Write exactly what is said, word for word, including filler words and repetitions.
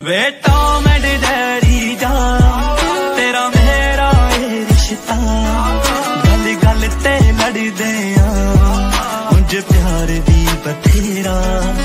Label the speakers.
Speaker 1: Way Tom and Jerry जा तेरा मेरा ये रिश्ता, गल गल ते लड़दे आ उंज प्यार दी बथेरा।